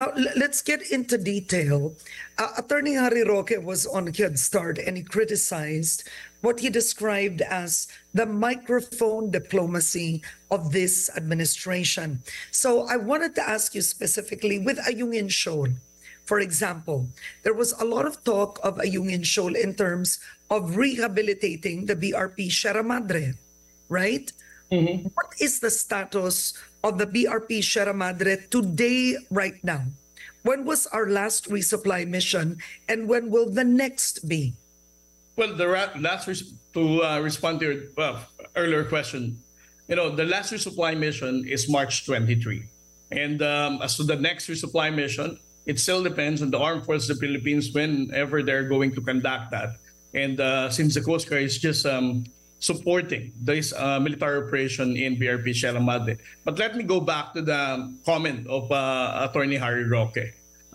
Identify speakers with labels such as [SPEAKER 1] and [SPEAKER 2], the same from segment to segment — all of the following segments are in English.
[SPEAKER 1] Now, let's get into detail. Attorney Harry Roque was on Head Start and he criticized what he described as the microphone diplomacy of this administration. So I wanted to ask you specifically with Ayungin Shoal. For example, there was a lot of talk of Ayungin Shoal in terms of rehabilitating the BRP Sierra Madre, right? Mm-hmm. What is the status of the BRP Sierra Madre today, right now? When was our last resupply mission and when will the next be?
[SPEAKER 2] Well, the respond to your earlier question, the last resupply mission is March 23. And as to the next resupply mission, it still depends on the Armed Forces of the Philippines whenever they're going to conduct that. And since the Coast Guard is just supporting this military operation in BRP Sierra Madre. But let me go back to the comment of Attorney Harry Roque.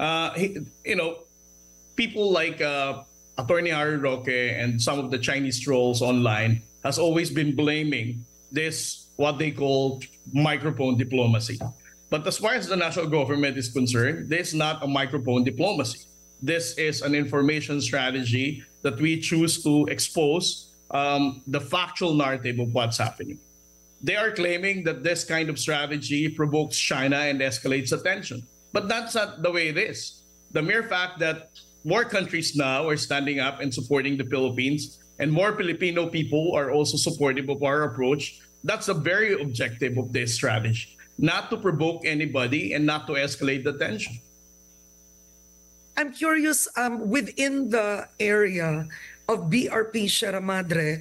[SPEAKER 2] People like Attorney Harry Roque and some of the Chinese trolls online has always been blaming this, what they call microphone diplomacy. But as far as the national government is concerned, this is not a microphone diplomacy. This is an information strategy that we choose to expose the factual narrative of what's happening. They are claiming that this kind of strategy provokes China and escalates attention. But that's not the way it is. The mere fact that more countries now are standing up and supporting the Philippines and more Filipino people are also supportive of our approach, that's the very objective of this strategy. Not to provoke anybody and not to escalate the tension.
[SPEAKER 1] I'm curious, within the area of BRP Sierra Madre,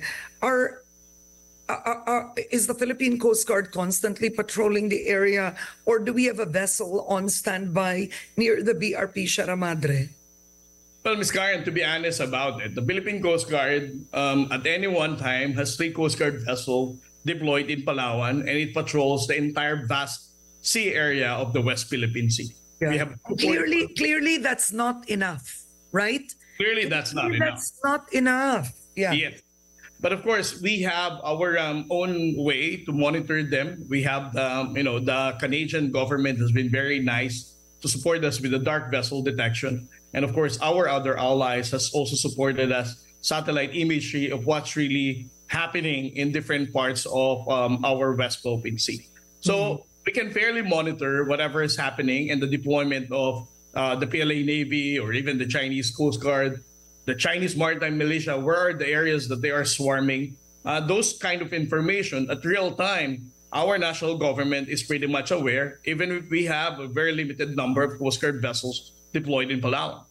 [SPEAKER 1] is the Philippine Coast Guard constantly patrolling the area, or do we have a vessel on standby near the BRP Sierra Madre?
[SPEAKER 2] Well, Ms. Karen, to be honest about it, the Philippine Coast Guard at any one time has 3 Coast Guard vessels deployed in Palawan, and it patrols the entire vast sea area of the West Philippine Sea.
[SPEAKER 1] Yeah. We have clearly that's not enough, right?
[SPEAKER 2] Clearly that's not enough.
[SPEAKER 1] That's not enough. Yeah.
[SPEAKER 2] Yes. But of course, we have our own way to monitor them. We have, the Canadian government has been very nice to support us with the dark vessel detection. And of course, our other allies has also supported us satellite imagery of what's really happening in different parts of our West Philippine Sea. So we can fairly monitor whatever is happening in the deployment of the PLA Navy or even the Chinese Coast Guard, the Chinese Maritime Militia, where are the areas that they are swarming. Those kind of information at real time, our national government is pretty much aware, even if we have a very limited number of Coast Guard vessels deployed in Palawan.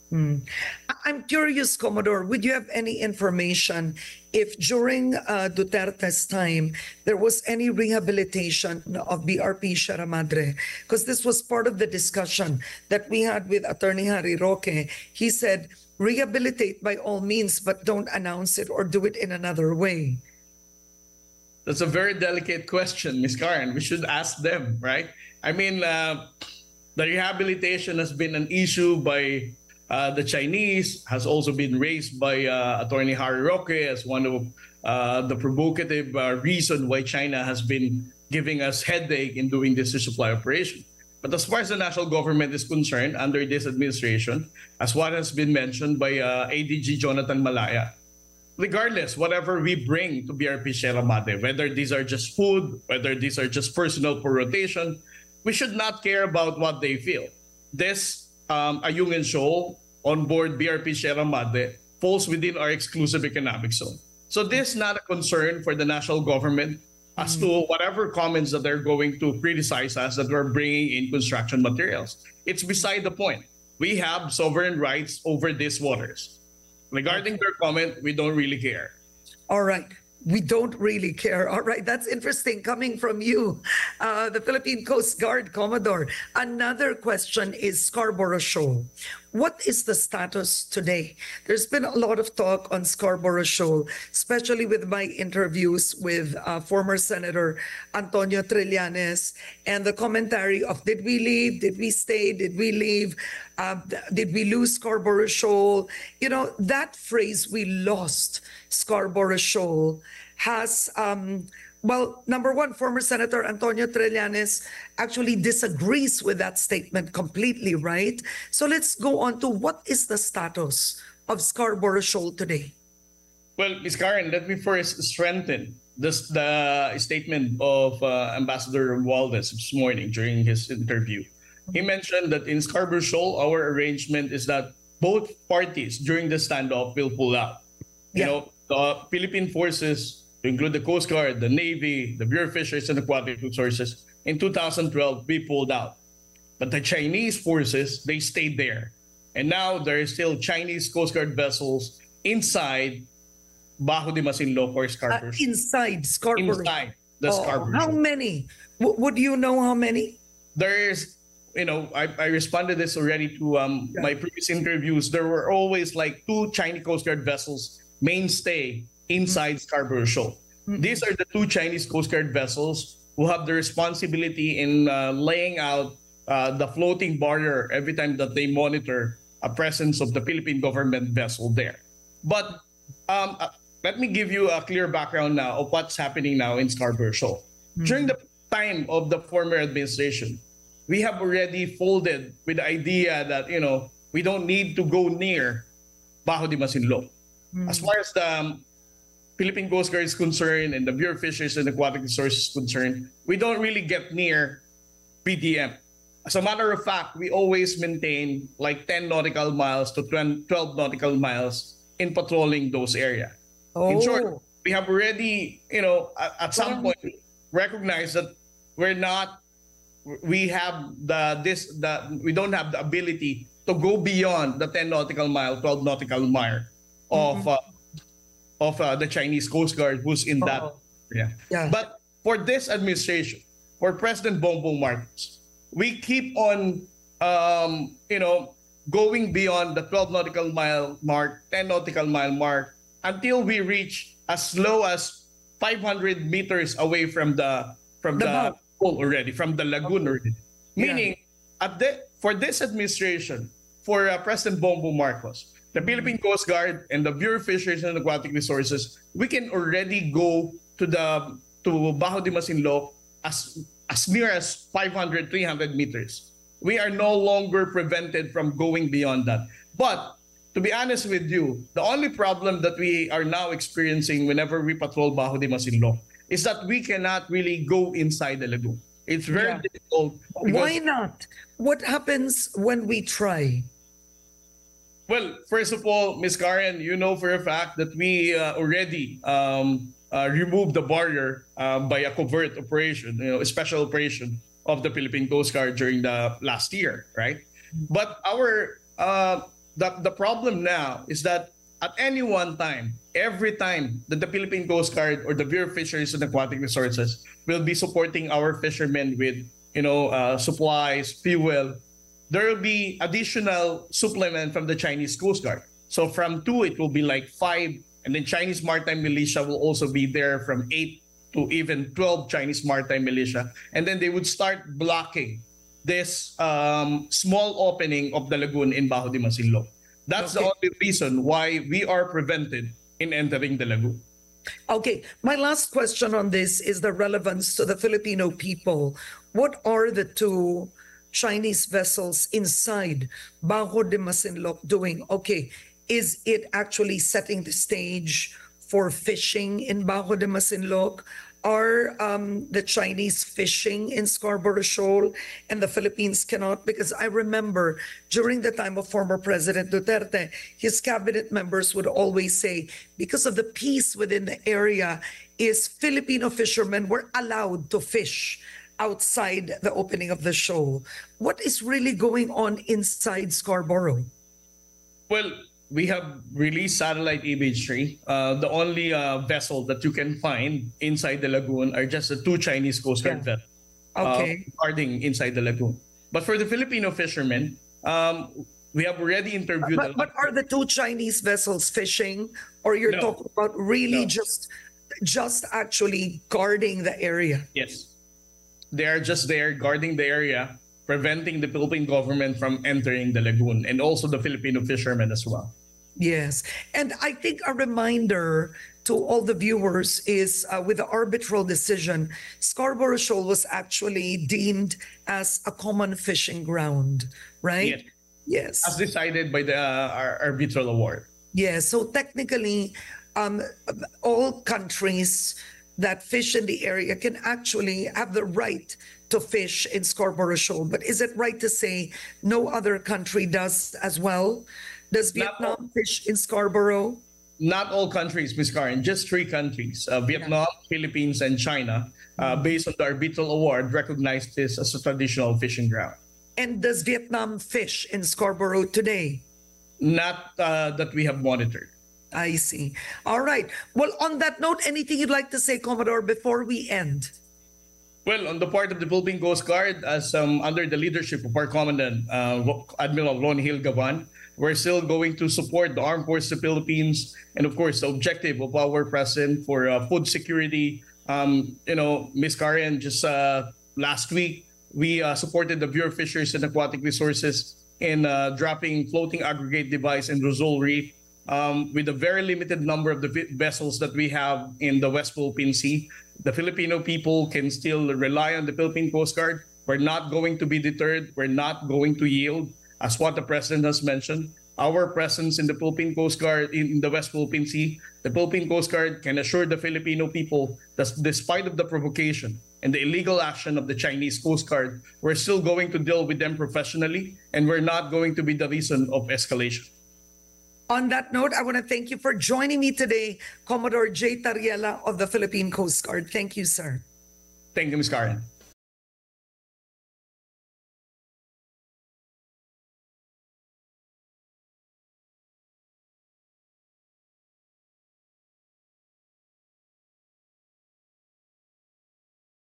[SPEAKER 1] I'm curious, Commodore, would you have any information if during Duterte's time there was any rehabilitation of BRP Sierra Madre? Because this was part of the discussion that we had with Attorney Harry Roque. He said, rehabilitate by all means, but don't announce it or do it in another way.
[SPEAKER 2] That's a very delicate question, Ms. Karen. We should ask them, right? I mean, the rehabilitation has been an issue by the Chinese, has also been raised by Attorney Harry Roque as one of the provocative reason why China has been giving us headache in doing this resupply operation. But as far as the national government is concerned, under this administration, as what has been mentioned by ADG Jonathan Malaya, regardless, whatever we bring to BRP Sierra Madre, whether these are just food, whether these are just personnel for rotation, we should not care about what they feel. This Ayungin Shoal on board BRP Sierra Madre falls within our exclusive economic zone. So this is not a concern for the national government as to whatever comments that they're going to criticize us that we're bringing in construction materials. It's beside the point. We have sovereign rights over these waters. Regarding their comment, we don't really care.
[SPEAKER 1] All right. We don't really care. All right. That's interesting coming from you, the Philippine Coast Guard Commodore. Another question is Scarborough Shoal. What is the status today? There's been a lot of talk on Scarborough Shoal, especially with my interviews with former Senator Antonio Trillanes and the commentary of did we leave? Did we stay? Did we leave? Did we lose Scarborough Shoal? You know, that phrase, we lost Scarborough Shoal, has Well, number one, former Senator Antonio Trillanes actually disagrees with that statement completely, right? So let's go on to what is the status of Scarborough Shoal today?
[SPEAKER 2] Well, Ms. Karen, let me first strengthen the statement of Ambassador Romualdez this morning during his interview. He mentioned that in Scarborough Shoal, our arrangement is that both parties during the standoff will pull out. You know, the Philippine forces, to include the Coast Guard, the Navy, the Bureau of Fisheries and Aquatic Resources, in 2012, we pulled out. But the Chinese forces, they stayed there. And now there is still Chinese Coast Guard vessels inside Bajo de Masinloc or Scarborough.
[SPEAKER 1] Inside Scarborough.
[SPEAKER 2] Inside the Scarborough.
[SPEAKER 1] How many? Would you know how many?
[SPEAKER 2] There is, you know, I responded this already to my previous interviews. There were always like 2 Chinese Coast Guard vessels mainstay inside Scarborough Shoal. These are the 2 Chinese Coast Guard vessels who have the responsibility in laying out the floating barrier every time that they monitor a presence of the Philippine government vessel there. But let me give you a clear background now of what's happening now in Scarborough Shoal. During the time of the former administration, we have already folded with the idea that, you know, we don't need to go near Bajo de Masinloc. As far as the Philippine Coast Guard is concerned and the Bureau of Fisheries and Aquatic Resources is concerned, we don't really get near PDM. As a matter of fact, we always maintain like 10 nautical miles to 12 nautical miles in patrolling those areas. In short, we have already, you know, at some point recognized that we don't have the ability to go beyond the 10 nautical mile, 12 nautical mile of the Chinese Coast Guard who's in that area. But for this administration, for President Bongbong Marcos, we keep on, you know, going beyond the 12 nautical mile mark, 10 nautical mile mark, until we reach as low as 500 meters away from the pool already, from the lagoon already. Meaning, for this administration, for President Bongbong Marcos, the Philippine Coast Guard and the Bureau of Fisheries and Aquatic Resources, we can already go to Bajo de Masinloc as near as 500, 300 meters. We are no longer prevented from going beyond that. But to be honest with you, the only problem that we are now experiencing whenever we patrol Bajo de Masinloc is that we cannot really go inside the lagoon. It's very difficult.
[SPEAKER 1] Why not? What happens when we try?
[SPEAKER 2] Well, first of all, Ms. Karen, you know for a fact that we already removed the barrier by a covert operation, you know, a special operation of the Philippine Coast Guard during the last year, right? But the problem now is that at any one time, every time that the Philippine Coast Guard or the Bureau of Fisheries and Aquatic Resources will be supporting our fishermen with, you know, supplies, fuel, there will be additional supplement from the Chinese Coast Guard. So from 2, it will be like 5, and then Chinese Maritime Militia will also be there from 8 to even 12 Chinese Maritime Militia. And then they would start blocking this small opening of the lagoon in Bajo de Masinloc. That's the only reason why we are prevented in entering the lagoon.
[SPEAKER 1] Okay, my last question on this is the relevance to the Filipino people. What are the 2 Chinese vessels inside Bajo de Masinloc doing? Okay, is it actually setting the stage for fishing in Bajo de Masinloc? Are the Chinese fishing in Scarborough Shoal and the Philippines cannot? Because I remember during the time of former President Duterte, his cabinet members would always say, because of the peace within the area, is Filipino fishermen were allowed to fish outside the opening of the shoal. What is really going on inside Scarborough?
[SPEAKER 2] Well, we have released satellite imagery. The only vessel that you can find inside the lagoon are just the 2 Chinese Coast Guard vessels guarding inside the lagoon. But for the Filipino fishermen, we have already interviewed.
[SPEAKER 1] But are the 2 Chinese vessels fishing, or you're talking about really just actually guarding the area?
[SPEAKER 2] Yes, they are just there guarding the area, preventing the Philippine government from entering the lagoon, and also the Filipino fishermen as well.
[SPEAKER 1] Yes. And I think a reminder to all the viewers is with the arbitral decision, Scarborough Shoal was actually deemed as a common fishing ground, right? Yes.
[SPEAKER 2] As decided by the arbitral award.
[SPEAKER 1] Yes. So technically, all countries that fish in the area can actually have the right to fish in Scarborough Shoal. But is it right to say no other country does as well? Does Vietnam fish in Scarborough?
[SPEAKER 2] Not all countries, Ms. Karen, just 3 countries, Vietnam, Philippines, and China, based on the arbitral award, recognized this as a traditional fishing ground.
[SPEAKER 1] And does Vietnam fish in Scarborough today?
[SPEAKER 2] Not that we have monitored.
[SPEAKER 1] I see. All right. Well, on that note, anything you'd like to say, Commodore, before we end?
[SPEAKER 2] Well, on the part of the Philippine Coast Guard, as under the leadership of our Commandant, Admiral Ron Hill Gavan, we're still going to support the Armed Forces of the Philippines and, of course, the objective of our president for food security. Ms. Karen, just last week, we supported the Bureau of Fisheries and Aquatic Resources in dropping floating aggregate device in Rosol Reef. With a very limited number of the vessels that we have in the West Philippine Sea, the Filipino people can still rely on the Philippine Coast Guard. We're not going to be deterred. We're not going to yield. As what the President has mentioned, our presence in the Philippine Coast Guard in the West Philippine Sea, the Philippine Coast Guard can assure the Filipino people that despite of the provocation and the illegal action of the Chinese Coast Guard, we're still going to deal with them professionally, and we're not going to be the reason of escalation.
[SPEAKER 1] On that note, I want to thank you for joining me today, Commodore Jay Tariela of the Philippine Coast Guard. Thank you, sir.
[SPEAKER 2] Thank you, Ms. Karen.